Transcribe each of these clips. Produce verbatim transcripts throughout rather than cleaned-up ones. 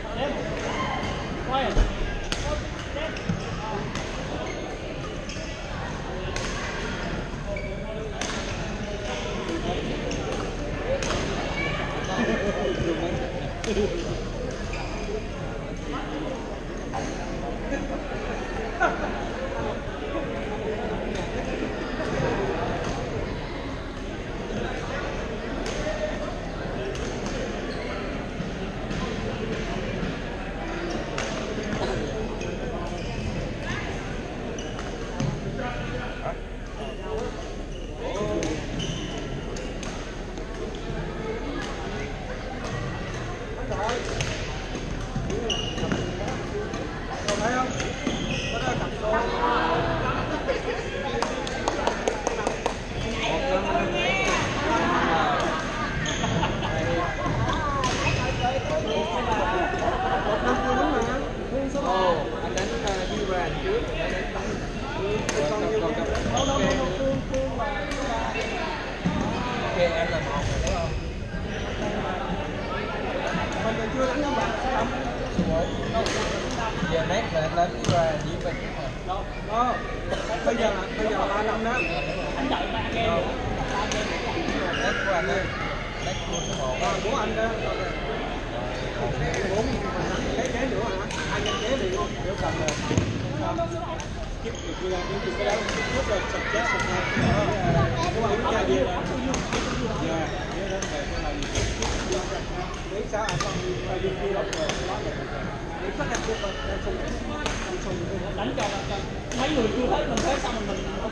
đánh cho mấy người chưa thấy mình thấy xong mình mình ok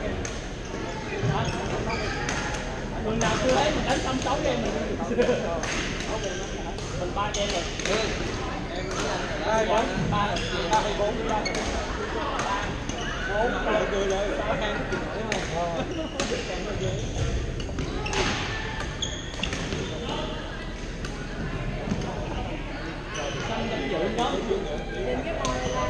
người nào chưa thấy mình đánh xong sáu game mình mình ba game rồi hai bốn ba ba hay bốn ba bốn ba cười rồi sáu game đúng không xanh danh dự đó đến cái mồi là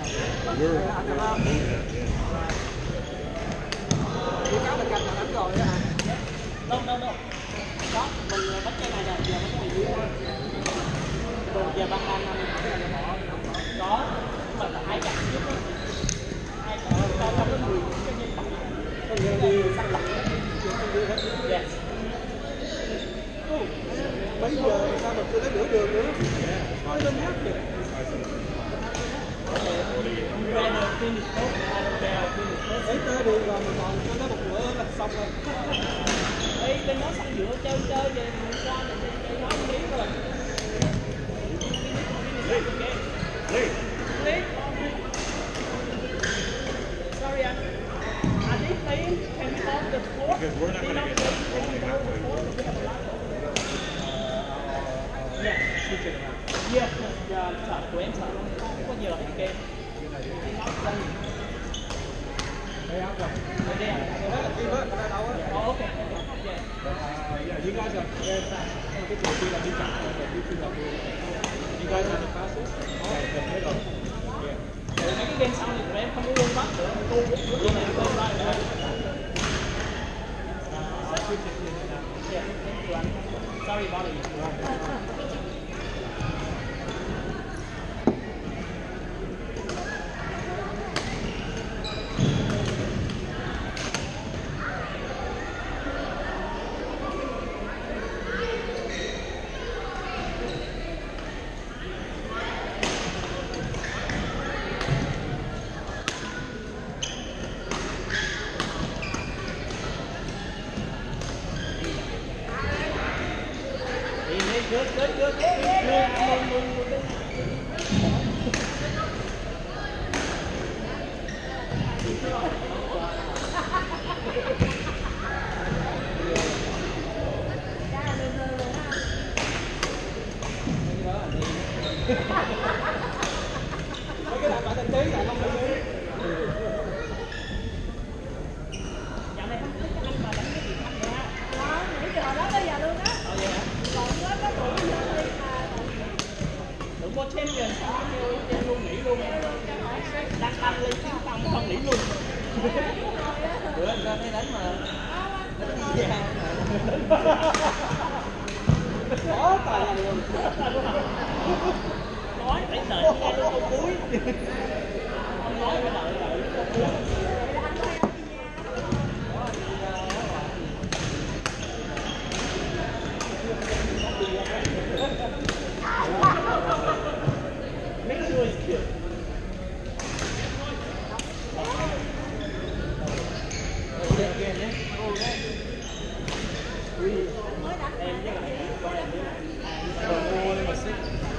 Chỉ cá mình cầm là đánh rồi đó hả? Đâu đâu đâu. Đó, mình bắt cái này nè, giờ bắt cái này dưới thôi. Rồi giờ ban ban năm đó, nhưng mà là hai cặp trước đó. Hai cặp cho trong cái mười cái nhân tặng. Có nghĩa là đi săn lặt. Yes. Mấy giờ sao mà chưa tới nửa đường nữa? Nói lên nhắc kìa. Rather finish tốt, rather fail finish tốt. Đấy tới đường rồi mình còn cho nó một bữa là xong rồi. Ê, bên đó sẵn giữa chơi chơi về mình qua mình chơi chơi nói lý rồi. Lý. Lý. Lý. Sorry, are they playing? Can we hold the floor? Because we're not going to get halfway. Yeah, switch it around. Yeah, yeah, start của em start không có giờ hết game. Đây áo rồi. Đây đây. Đó là team á, ở đâu á? Oh, okay. Yeah. Yeah, you guys are very fast. Cái chỗ kia là đi chậm, còn đi kia là đi. You guys are the fastest. Okay, then hết rồi. Yeah. Mấy cái game sau này tụi em không có luôn bắt nữa. Cô cũng luôn này lên lại nữa. Yeah, thank you anh. Sorry about it. Good, good, good. Good, good, good, good. Mấy cái này bạn tình tí là không phải đi. Dạo này không thích anh mà đánh cái gì mạnh vậy ha? Đó, nãy giờ đó tới giờ luôn đó. Ờ vậy hả? Còn có cái buổi vô đi mà Đừng có champion sao theo theo luôn nghỉ luôn. Đang ăn lên chiến thắng không nghỉ luôn. Bữa anh ra đây đánh mà. Đánh gì vậy? Có tài là luôn. Nói phải đợi nghe đến câu cuối. Không nói phải đợi đợi câu cuối. Make sure it's cute. Again, again, yeah. Okay. Three. Em với lại con em với lại. Rồi mua lên mà xích.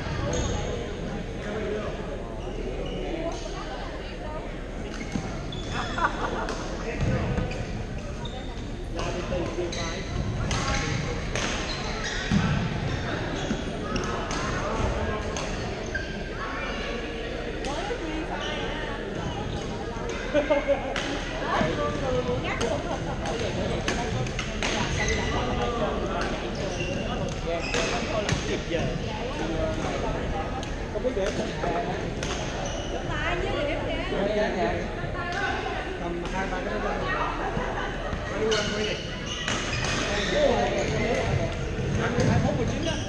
Now we play three five. Không biết điểm. tay với điểm kìa. Dạ dạ. Tầm hai ba cái đó. Ready, one, ready. Hai mốt mười chín đó.